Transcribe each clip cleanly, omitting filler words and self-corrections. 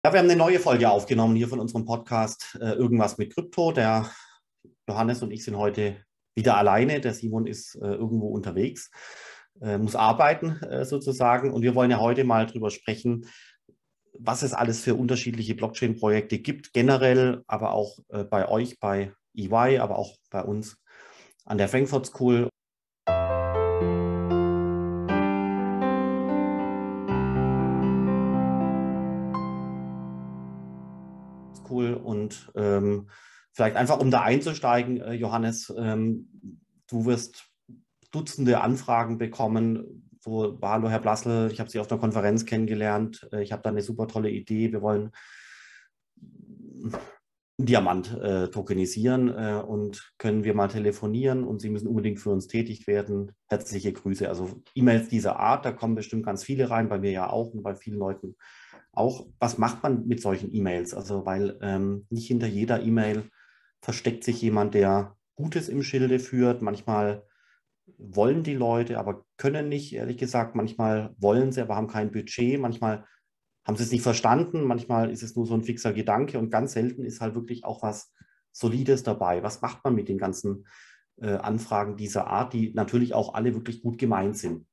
Ja, wir haben eine neue Folge aufgenommen hier von unserem Podcast Irgendwas mit Krypto. Der Johannes und ich sind heute wieder alleine. Der Simon ist irgendwo unterwegs, muss arbeiten sozusagen. Und wir wollen ja heute mal drüber sprechen, was es alles für unterschiedliche Blockchain-Projekte gibt, generell, aber auch bei euch, bei EY, aber auch bei uns an der Frankfurt School. Cool. Und vielleicht einfach, um da einzusteigen, Johannes, du wirst Dutzende Anfragen bekommen. So, hallo Herr Blassel, ich habe Sie auf einer Konferenz kennengelernt. Ich habe da eine super tolle Idee. Wir wollen einen Diamant tokenisieren und können wir mal telefonieren und Sie müssen unbedingt für uns tätig werden. Herzliche Grüße. Also E-Mails dieser Art, da kommen bestimmt ganz viele rein, bei mir ja auch und bei vielen Leuten auch. Was macht man mit solchen E-Mails? Also, weil nicht hinter jeder E-Mail versteckt sich jemand, der Gutes im Schilde führt. Manchmal wollen die Leute, aber können nicht, ehrlich gesagt. Manchmal wollen sie, aber haben kein Budget. Manchmal haben sie es nicht verstanden. Manchmal ist es nur so ein fixer Gedanke und ganz selten ist halt wirklich auch was Solides dabei. Was macht man mit den ganzen Anfragen dieser Art, die natürlich auch alle wirklich gut gemeint sind?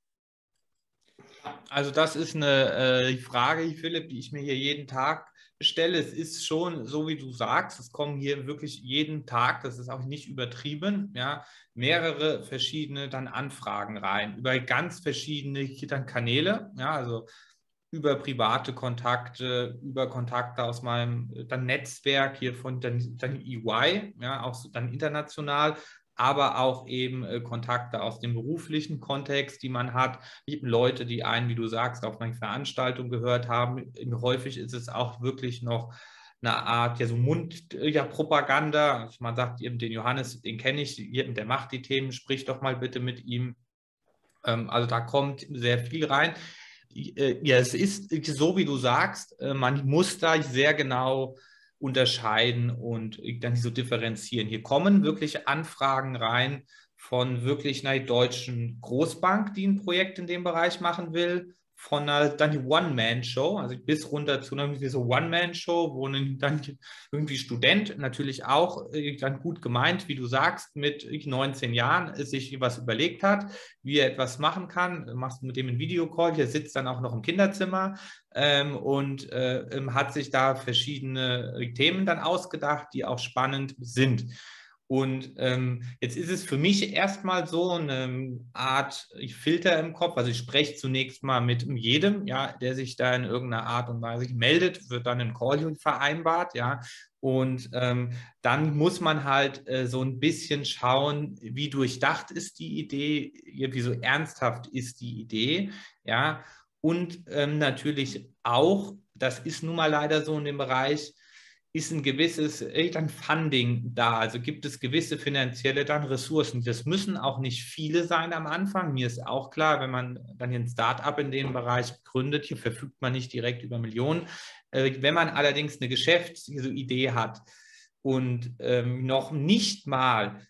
Also das ist eine Frage, Philipp, die ich mir hier jeden Tag stelle. Es ist schon so, wie du sagst, es kommen hier wirklich jeden Tag, das ist auch nicht übertrieben, ja, mehrere verschiedene dann Anfragen rein über ganz verschiedene dann Kanäle, ja, also über private Kontakte, über Kontakte aus meinem dann Netzwerk hier von dann EY, ja, auch so dann international, aber auch eben Kontakte aus dem beruflichen Kontext, die man hat. Eben Leute, die einen, wie du sagst, auf einer Veranstaltung gehört haben. Häufig ist es auch wirklich noch eine Art, ja, so Mundpropaganda. Also man sagt eben, den Johannes, den kenne ich, der macht die Themen, sprich doch mal bitte mit ihm. Also da kommt sehr viel rein. Ja, es ist so, wie du sagst, man muss da sehr genau unterscheiden und dann so differenzieren. Hier kommen wirklich Anfragen rein von wirklich einer deutschen Großbank, die ein Projekt in dem Bereich machen will, von einer dann die One-Man-Show, also bis runter zu einer so One-Man-Show, wo dann irgendwie Student, natürlich auch dann gut gemeint, wie du sagst, mit 19 Jahren sich was überlegt hat, wie er etwas machen kann. Machst du mit dem einen Videocall, der sitzt dann auch noch im Kinderzimmer und hat sich da verschiedene Themen dann ausgedacht, die auch spannend sind. Und jetzt ist es für mich erstmal so eine Art Filter im Kopf. Also ich spreche zunächst mal mit jedem, ja, der sich da in irgendeiner Art und Weise meldet, wird dann ein Call vereinbart, ja. Und dann muss man halt so ein bisschen schauen, wie durchdacht ist die Idee, wie so ernsthaft ist die Idee, ja. Und natürlich auch, das ist nun mal leider so in dem Bereich, ist ein gewisses dann Funding da. Also gibt es gewisse finanzielle dann Ressourcen. Das müssen auch nicht viele sein am Anfang. Mir ist auch klar, wenn man dann ein Start-up in dem Bereich gründet, hier verfügt man nicht direkt über Millionen. Wenn man allerdings eine Geschäftsidee hat und noch nicht mal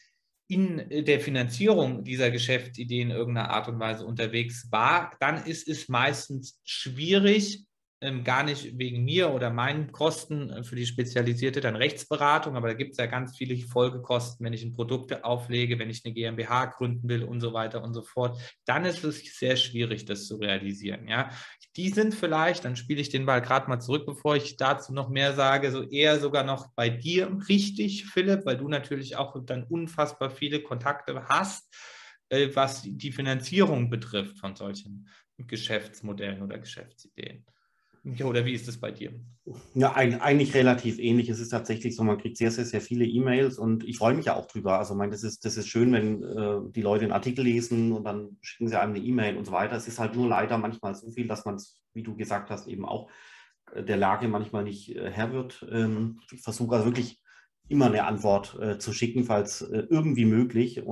in der Finanzierung dieser Geschäftsidee in irgendeiner Art und Weise unterwegs war, dann ist es meistens schwierig, gar nicht wegen mir oder meinen Kosten für die spezialisierte dann Rechtsberatung, aber da gibt es ja ganz viele Folgekosten, wenn ich ein Produkt auflege, wenn ich eine GmbH gründen will und so weiter und so fort, dann ist es sehr schwierig, das zu realisieren. Ja? Die sind vielleicht, dann spiele ich den Ball gerade mal zurück, bevor ich dazu noch mehr sage, so eher sogar noch bei dir richtig, Philipp, weil du natürlich auch dann unfassbar viele Kontakte hast, was die Finanzierung betrifft von solchen Geschäftsmodellen oder Geschäftsideen. Ja, oder wie ist es bei dir? Ja, eigentlich relativ ähnlich. Es ist tatsächlich so, man kriegt sehr, sehr, sehr viele E-Mails und ich freue mich ja auch drüber. Also, ich meine, das ist schön, wenn die Leute einen Artikel lesen und dann schicken sie einem eine E-Mail und so weiter. Es ist halt nur leider manchmal so viel, dass man es, wie du gesagt hast, eben auch der Lage manchmal nicht Herr wird. Ich versuche also wirklich immer eine Antwort zu schicken, falls irgendwie möglich.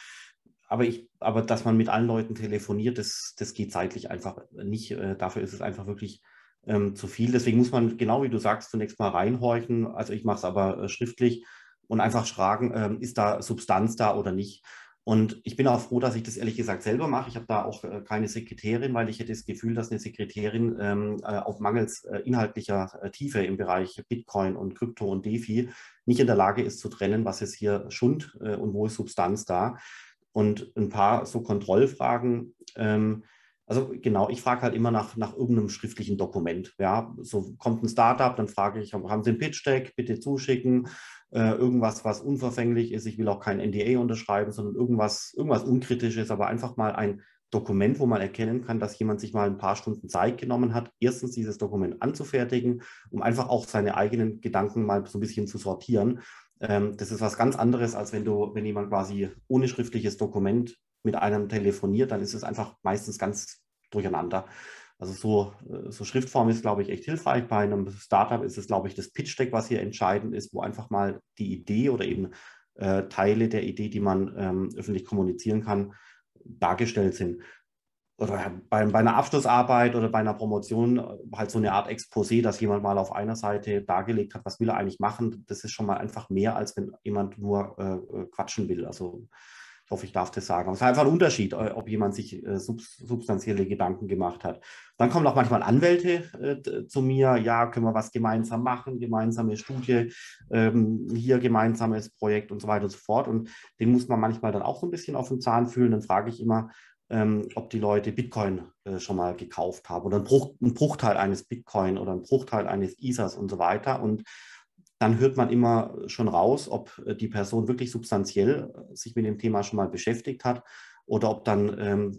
Aber dass man mit allen Leuten telefoniert, das geht zeitlich einfach nicht. Dafür ist es einfach wirklich zu viel. Deswegen muss man, genau wie du sagst, zunächst mal reinhorchen. Also ich mache es aber schriftlich und einfach fragen, ist da Substanz da oder nicht? Und ich bin auch froh, dass ich das ehrlich gesagt selber mache. Ich habe da auch keine Sekretärin, weil ich hätte das Gefühl, dass eine Sekretärin auf mangels inhaltlicher Tiefe im Bereich Bitcoin und Krypto und DeFi nicht in der Lage ist zu trennen, was ist hier Schund und wo ist Substanz da. Und ein paar so Kontrollfragen. Also genau, ich frage halt immer nach irgendeinem schriftlichen Dokument. Ja, so kommt ein Startup, dann frage ich, haben Sie ein Pitch-Deck? Bitte zuschicken. Irgendwas, was unverfänglich ist. Ich will auch kein NDA unterschreiben, sondern irgendwas Unkritisches, aber einfach mal ein Dokument, wo man erkennen kann, dass jemand sich mal ein paar Stunden Zeit genommen hat, erstens dieses Dokument anzufertigen, um einfach auch seine eigenen Gedanken mal so ein bisschen zu sortieren. Das ist was ganz anderes, als wenn jemand quasi ohne schriftliches Dokument mit einem telefoniert, dann ist es einfach meistens ganz durcheinander. Also so Schriftform ist, glaube ich, echt hilfreich. Bei einem Startup ist es, glaube ich, das Pitch-Deck, was hier entscheidend ist, wo einfach mal die Idee oder eben Teile der Idee, die man öffentlich kommunizieren kann, dargestellt sind. Oder bei einer Abschlussarbeit oder bei einer Promotion halt so eine Art Exposé, dass jemand mal auf einer Seite dargelegt hat, was will er eigentlich machen. Das ist schon mal einfach mehr, als wenn jemand nur quatschen will. Also ich hoffe, ich darf das sagen. Aber es ist einfach ein Unterschied, ob jemand sich substanzielle Gedanken gemacht hat. Dann kommen auch manchmal Anwälte zu mir. Ja, können wir was gemeinsam machen? Gemeinsame Studie, hier gemeinsames Projekt und so weiter und so fort. Und den muss man manchmal dann auch so ein bisschen auf den Zahn fühlen. Dann frage ich immer, ob die Leute Bitcoin schon mal gekauft haben oder ein Bruchteil eines Bitcoin oder ein Bruchteil eines Ethers und so weiter. Und dann hört man immer schon raus, ob die Person wirklich substanziell sich mit dem Thema schon mal beschäftigt hat oder ob dann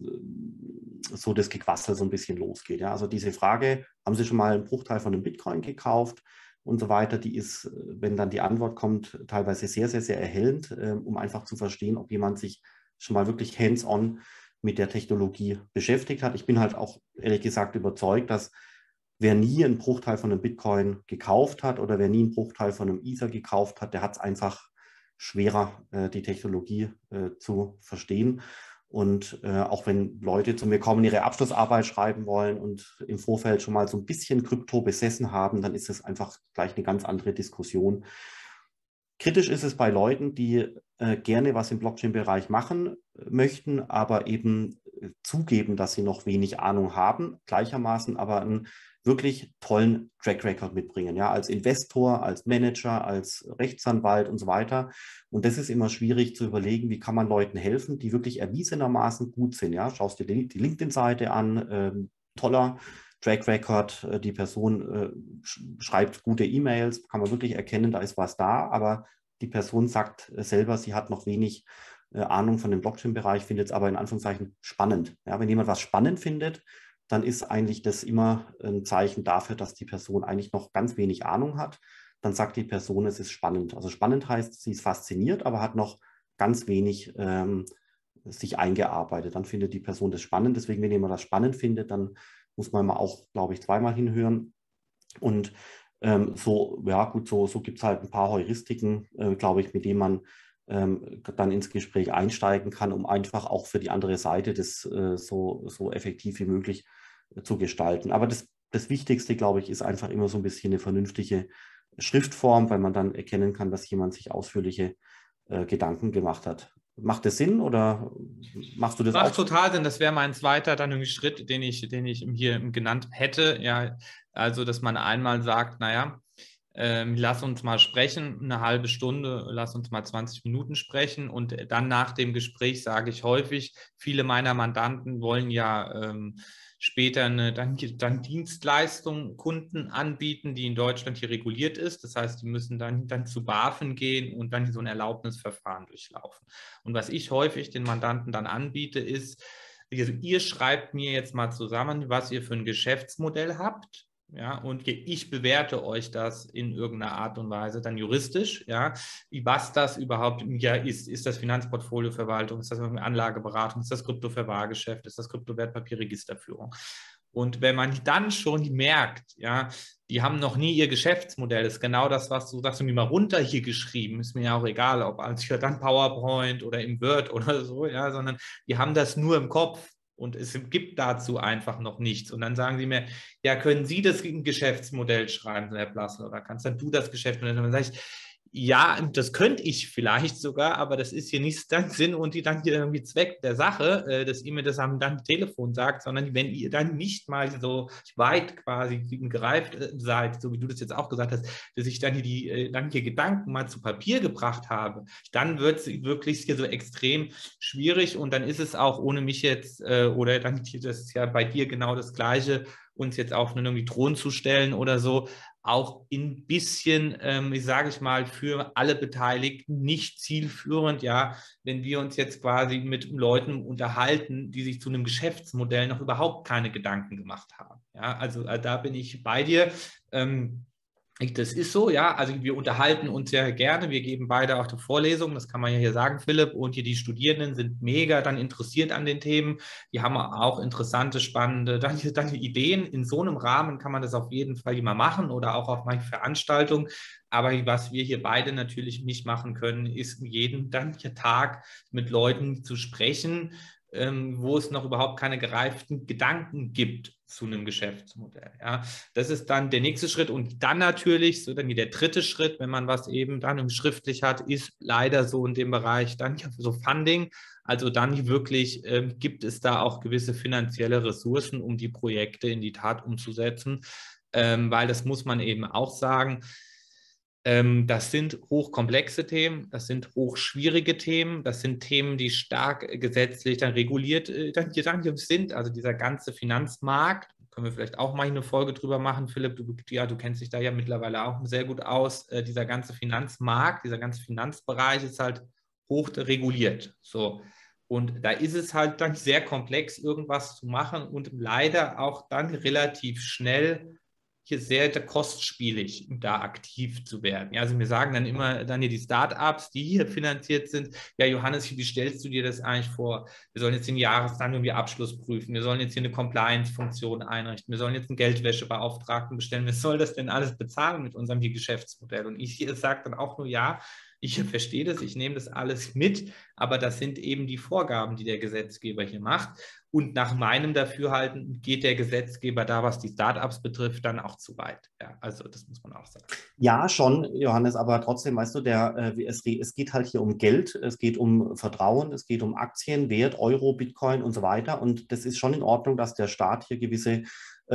so das Gequassel so ein bisschen losgeht. Ja? Also diese Frage, haben Sie schon mal einen Bruchteil von einem Bitcoin gekauft und so weiter, die ist, wenn dann die Antwort kommt, teilweise sehr, sehr, sehr erhellend, um einfach zu verstehen, ob jemand sich schon mal wirklich hands-on mit der Technologie beschäftigt hat. Ich bin halt auch ehrlich gesagt überzeugt, dass wer nie einen Bruchteil von einem Bitcoin gekauft hat oder wer nie einen Bruchteil von einem Ether gekauft hat, der hat es einfach schwerer, die Technologie zu verstehen. Und auch wenn Leute zu mir kommen, ihre Abschlussarbeit schreiben wollen und im Vorfeld schon mal so ein bisschen Krypto besessen haben, dann ist es einfach gleich eine ganz andere Diskussion. Kritisch ist es bei Leuten, die gerne was im Blockchain-Bereich machen möchten, aber eben zugeben, dass sie noch wenig Ahnung haben, gleichermaßen aber einen wirklich tollen Track Record mitbringen, ja, als Investor, als Manager, als Rechtsanwalt und so weiter. Und das ist immer schwierig zu überlegen, wie kann man Leuten helfen, die wirklich erwiesenermaßen gut sind, ja. Schaust dir die LinkedIn-Seite an, toller Track Record, die Person schreibt gute E-Mails, kann man wirklich erkennen, da ist was da, aber die Person sagt selber, sie hat noch wenig Ahnung von dem Blockchain-Bereich, findet es aber in Anführungszeichen spannend. Ja, wenn jemand was spannend findet, dann ist eigentlich das immer ein Zeichen dafür, dass die Person eigentlich noch ganz wenig Ahnung hat. Dann sagt die Person, es ist spannend. Also spannend heißt, sie ist fasziniert, aber hat noch ganz wenig sich eingearbeitet. Dann findet die Person das spannend. Deswegen, wenn jemand das spannend findet, dann muss man mal auch, glaube ich, zweimal hinhören. Und ja gut, so gibt es halt ein paar Heuristiken, glaube ich, mit denen man dann ins Gespräch einsteigen kann, um einfach auch für die andere Seite das so effektiv wie möglich zu gestalten. Aber das Wichtigste, glaube ich, ist einfach immer so ein bisschen eine vernünftige Schriftform, weil man dann erkennen kann, dass jemand sich ausführliche Gedanken gemacht hat. Macht das Sinn oder machst du das auch? Macht total Sinn. Das wäre mein zweiter dann irgendwie Schritt, den ich hier genannt hätte. Ja, also, dass man einmal sagt, naja, lass uns mal sprechen, eine halbe Stunde, lass uns mal 20 Minuten sprechen. Und dann nach dem Gespräch sage ich häufig, viele meiner Mandanten wollen ja später dann Dienstleistung Kunden anbieten, die in Deutschland hier reguliert ist. Das heißt, die müssen dann zu BaFin gehen und dann so ein Erlaubnisverfahren durchlaufen. Und was ich häufig den Mandanten dann anbiete, ist, ihr schreibt mir jetzt mal zusammen, was ihr für ein Geschäftsmodell habt. Ja, und ich bewerte euch das in irgendeiner Art und Weise dann juristisch, ja, was das überhaupt ja ist. Ist das Finanzportfolioverwaltung, ist das Anlageberatung, ist das Kryptoverwahrgeschäft, ist das Kryptowertpapierregisterführung? Und wenn man dann schon merkt, ja, die haben noch nie ihr Geschäftsmodell, das ist genau das, was du sagst, mir mal runter hier geschrieben, ist mir ja auch egal, ob als hier dann PowerPoint oder im Word oder so, ja, sondern die haben das nur im Kopf. Und es gibt dazu einfach noch nichts. Und dann sagen sie mir, ja, können Sie das Geschäftsmodell schreiben, Herr Blassel, oder kannst dann du das Geschäftsmodell schreiben? Dann sage ich, Ja, das könnte ich vielleicht sogar, aber das ist hier nicht dann Sinn und die dann hier irgendwie Zweck der Sache, dass ihr mir das am dann Telefon sagt, sondern wenn ihr dann nicht mal so weit quasi gereift seid, so wie du das jetzt auch gesagt hast, dass ich dann hier dann hier Gedanken mal zu Papier gebracht habe, dann wird es wirklich hier so extrem schwierig und dann ist es auch ohne mich jetzt oder dann das ist ja bei dir genau das Gleiche, uns jetzt auf einen irgendwie Thron zu stellen oder so, auch ein bisschen, ich sage ich mal, für alle Beteiligten nicht zielführend, ja, wenn wir uns jetzt quasi mit Leuten unterhalten, die sich zu einem Geschäftsmodell noch überhaupt keine Gedanken gemacht haben. Ja, also da bin ich bei dir. Das ist so, ja. Also wir unterhalten uns sehr gerne. Wir geben beide auch die Vorlesungen, das kann man ja hier sagen, Philipp. Und hier die Studierenden sind mega dann interessiert an den Themen. Die haben auch interessante, spannende dann Ideen. In so einem Rahmen kann man das auf jeden Fall immer machen oder auch auf manche Veranstaltungen. Aber was wir hier beide natürlich nicht machen können, ist jeden dann Tag mit Leuten zu sprechen, wo es noch überhaupt keine gereiften Gedanken gibt zu einem Geschäftsmodell. Ja. Das ist dann der nächste Schritt und dann natürlich, so dann der dritte Schritt, wenn man was eben dann schriftlich hat, ist leider so in dem Bereich dann so Funding. Also dann wirklich gibt es da auch gewisse finanzielle Ressourcen, um die Projekte in die Tat umzusetzen, weil das muss man eben auch sagen. Das sind hochkomplexe Themen, das sind hochschwierige Themen, das sind Themen, die stark gesetzlich dann reguliert sind. Also dieser ganze Finanzmarkt, können wir vielleicht auch mal eine Folge drüber machen, Philipp, du kennst dich da ja mittlerweile auch sehr gut aus. Dieser ganze Finanzmarkt, dieser ganze Finanzbereich ist halt hoch reguliert. So. Und da ist es halt dann sehr komplex, irgendwas zu machen und leider auch dann relativ schnell hier sehr kostspielig, da aktiv zu werden. Ja, also wir sagen dann immer dann hier die Startups, die hier finanziert sind, ja Johannes, wie stellst du dir das eigentlich vor? Wir sollen jetzt den Jahresplan irgendwie Abschluss prüfen, wir sollen jetzt hier eine Compliance-Funktion einrichten, wir sollen jetzt einen Geldwäschebeauftragten bestellen, wer soll das denn alles bezahlen mit unserem hier Geschäftsmodell? Und ich hier sage dann auch nur, ja, ich verstehe das, ich nehme das alles mit, aber das sind eben die Vorgaben, die der Gesetzgeber hier macht. Und nach meinem Dafürhalten geht der Gesetzgeber da, was die Startups betrifft, dann auch zu weit. Ja, also das muss man auch sagen. Ja, schon, Johannes, aber trotzdem, weißt du, es geht halt hier um Geld, es geht um Vertrauen, es geht um Aktien, Wert, Euro, Bitcoin und so weiter. Und das ist schon in Ordnung, dass der Staat hier gewisse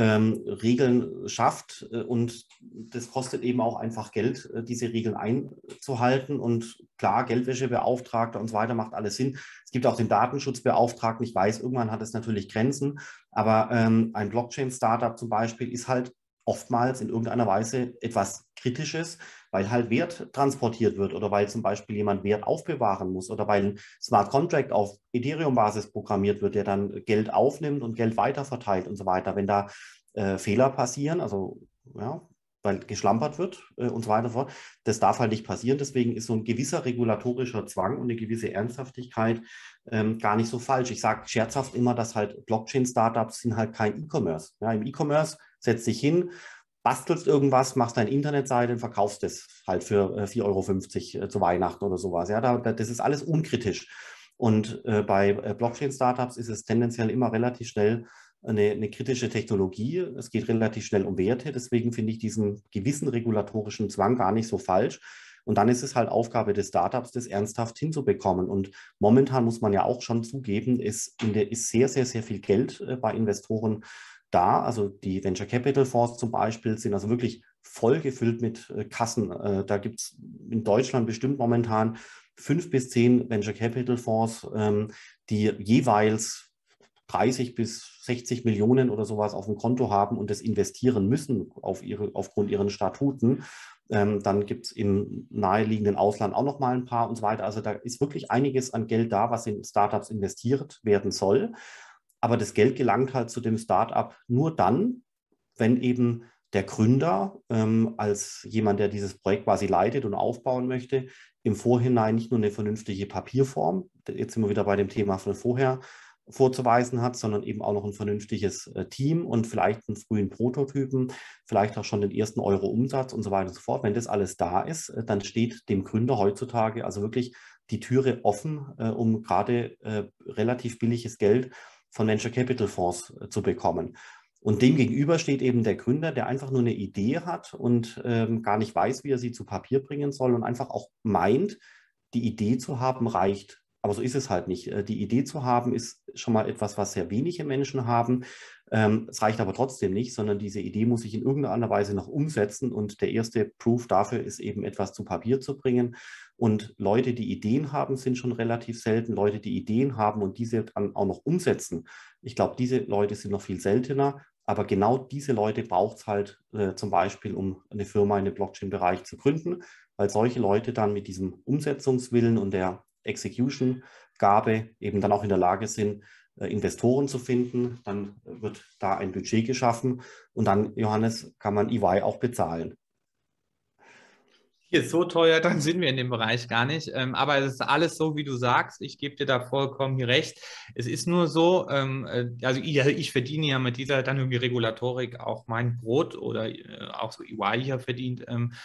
Regeln schafft. Und das kostet eben auch einfach Geld, diese Regeln einzuhalten. Und klar, Geldwäschebeauftragter und so weiter macht alles Sinn. Es gibt auch den Datenschutzbeauftragten. Ich weiß, irgendwann hat es natürlich Grenzen, aber ein Blockchain-Startup zum Beispiel ist halt oftmals in irgendeiner Weise etwas Kritisches, weil halt Wert transportiert wird oder weil zum Beispiel jemand Wert aufbewahren muss oder weil ein Smart Contract auf Ethereum-Basis programmiert wird, der dann Geld aufnimmt und Geld weiterverteilt und so weiter. Wenn da Fehler passieren, also ja, weil geschlampert wird und so weiter und so fort, das darf halt nicht passieren. Deswegen ist so ein gewisser regulatorischer Zwang und eine gewisse Ernsthaftigkeit gar nicht so falsch. Ich sage scherzhaft immer, dass halt Blockchain-Startups sind halt kein E-Commerce. Ja, im E-Commerce setzt dich hin, bastelst irgendwas, machst deine Internetseite und verkaufst es halt für 4,50 € zu Weihnachten oder sowas. Ja, das ist alles unkritisch. Und bei Blockchain-Startups ist es tendenziell immer relativ schnell eine kritische Technologie. Es geht relativ schnell um Werte. Deswegen finde ich diesen gewissen regulatorischen Zwang gar nicht so falsch. Und dann ist es halt Aufgabe des Startups, das ernsthaft hinzubekommen. Und momentan muss man ja auch schon zugeben, ist sehr, sehr, sehr viel Geld bei Investoren da. Also die Venture Capital Fonds zum Beispiel sind also wirklich voll gefüllt mit Kassen. Da gibt es in Deutschland bestimmt momentan 5 bis 10 Venture Capital Fonds, die jeweils 30 bis 60 Millionen oder sowas auf dem Konto haben und das investieren müssen aufgrund ihren Statuten. Dann gibt es im naheliegenden Ausland auch noch mal ein paar und so weiter. Also da ist wirklich einiges an Geld da, was in Startups investiert werden soll. Aber das Geld gelangt halt zu dem Startup nur dann, wenn eben der Gründer als jemand, der dieses Projekt quasi leitet und aufbauen möchte, im Vorhinein nicht nur eine vernünftige Papierform, jetzt sind wir wieder bei dem Thema von vorher, vorzuweisen hat, sondern eben auch noch ein vernünftiges Team und vielleicht einen frühen Prototypen, vielleicht auch schon den ersten Euro-Umsatz und so weiter und so fort. Wenn das alles da ist, dann steht dem Gründer heutzutage also wirklich die Türe offen, um gerade relativ billiges Geld von Venture Capital Fonds zu bekommen. Und dem gegenüber steht eben der Gründer, der einfach nur eine Idee hat und gar nicht weiß, wie er sie zu Papier bringen soll und einfach auch meint, die Idee zu haben reicht. Aber so ist es halt nicht. Die Idee zu haben ist schon mal etwas, was sehr wenige Menschen haben. Es reicht aber trotzdem nicht, sondern diese Idee muss sich in irgendeiner Weise noch umsetzen. Und der erste Proof dafür ist eben etwas zu Papier zu bringen. Und Leute, die Ideen haben, sind schon relativ selten. Leute, die Ideen haben und diese dann auch noch umsetzen. Ich glaube, diese Leute sind noch viel seltener. Aber genau diese Leute braucht es halt zum Beispiel, um eine Firma in dem Blockchain-Bereich zu gründen, weil solche Leute dann mit diesem Umsetzungswillen und der Execution-Gabe eben dann auch in der Lage sind, Investoren zu finden. Dann wird da ein Budget geschaffen und dann, Johannes, kann man EY auch bezahlen. Hier ist so teuer, dann sind wir in dem Bereich gar nicht. Aber es ist alles so, wie du sagst. Ich gebe dir da vollkommen hier recht. Es ist nur so, also ich verdiene ja mit dieser dann irgendwie Regulatorik auch mein Brot oder auch so EY hier verdient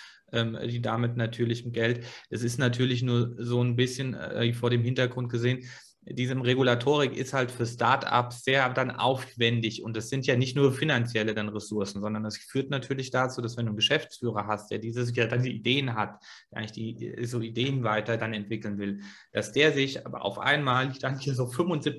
die damit natürlich Geld. Es ist natürlich nur so ein bisschen vor dem Hintergrund gesehen, diese Regulatorik ist halt für Startups sehr dann aufwendig und das sind ja nicht nur finanzielle dann Ressourcen, sondern das führt natürlich dazu, dass wenn du einen Geschäftsführer hast, der dieses ja dann die Ideen hat, der eigentlich die so Ideen weiter dann entwickeln will, dass der sich aber auf einmal dann hier so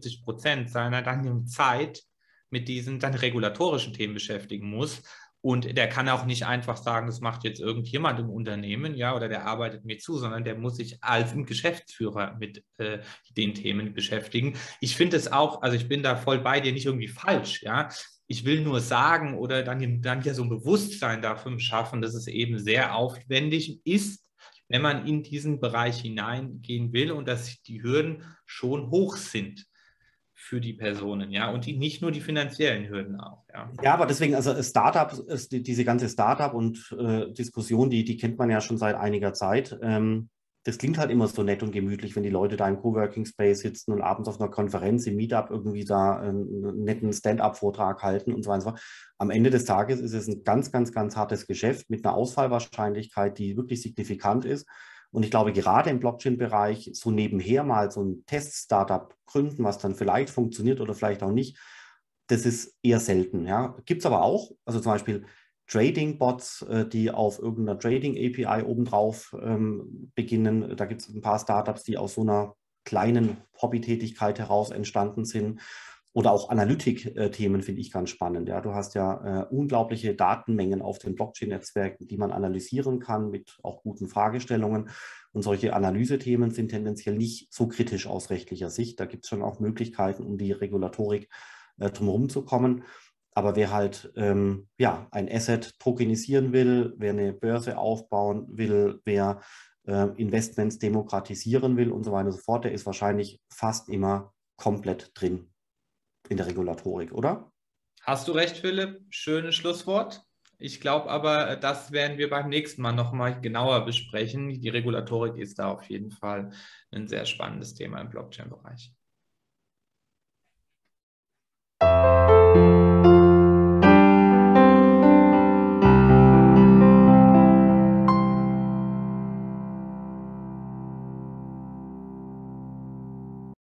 75% seiner dann Zeit mit diesen dann regulatorischen Themen beschäftigen muss. Und der kann auch nicht einfach sagen, das macht jetzt irgendjemand im Unternehmen, ja, oder der arbeitet mir zu, sondern der muss sich als Geschäftsführer mit den Themen beschäftigen. Ich finde es auch, also ich bin da voll bei dir, nicht irgendwie falsch, ja. Ich will nur sagen oder dann ja so ein Bewusstsein dafür schaffen, dass es eben sehr aufwendig ist, wenn man in diesen Bereich hineingehen will und dass die Hürden schon hoch sind für die Personen, ja, und nicht nur die finanziellen Hürden auch, ja. Ja, aber deswegen, also Startup, diese ganze Startup und Diskussion, die kennt man ja schon seit einiger Zeit. Das klingt halt immer so nett und gemütlich, wenn die Leute da im Coworking Space sitzen und abends auf einer Konferenz im Meetup irgendwie da einen netten Stand-up-Vortrag halten und so weiter. Am Ende des Tages ist es ein ganz, ganz, ganz hartes Geschäft mit einer Ausfallwahrscheinlichkeit, die wirklich signifikant ist. Und ich glaube, gerade im Blockchain-Bereich so nebenher mal so ein Test-Startup gründen, was dann vielleicht funktioniert oder vielleicht auch nicht, das ist eher selten. Ja. Gibt es aber auch, also zum Beispiel Trading-Bots, die auf irgendeiner Trading-API obendrauf beginnen. Da gibt es ein paar Startups, die aus so einer kleinen Hobbytätigkeit heraus entstanden sind. Oder auch Analytik-Themen finde ich ganz spannend. Ja. Du hast ja unglaubliche Datenmengen auf den Blockchain-Netzwerken, die man analysieren kann mit auch guten Fragestellungen. Und solche Analysethemen sind tendenziell nicht so kritisch aus rechtlicher Sicht. Da gibt es schon auch Möglichkeiten, um die Regulatorik drumherum zu kommen. Aber wer halt ja, ein Asset tokenisieren will, wer eine Börse aufbauen will, wer Investments demokratisieren will und so weiter und so fort, der ist wahrscheinlich fast immer komplett drin in der Regulatorik, oder? Hast du recht, Philipp? Schönes Schlusswort. Ich glaube aber, das werden wir beim nächsten Mal nochmal genauer besprechen. Die Regulatorik ist da auf jeden Fall ein sehr spannendes Thema im Blockchain-Bereich.